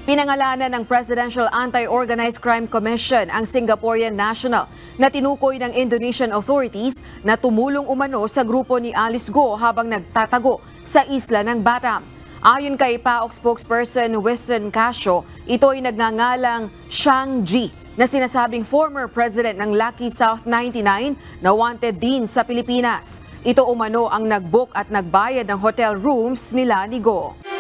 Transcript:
Pinangalanan ng Presidential Anti-Organized Crime Commission ang Singaporean national na tinukoy ng Indonesian authorities na tumulong umano sa grupo ni Alice Go habang nagtatago sa isla ng Batam. Ayon kay PAOK spokesperson Winston Casio, ito ay nagngangalang Shang Ji na sinasabing former president ng Lucky South 99 na wanted din sa Pilipinas. Ito umano ang nag-book at nagbayad ng hotel rooms nila ni Go.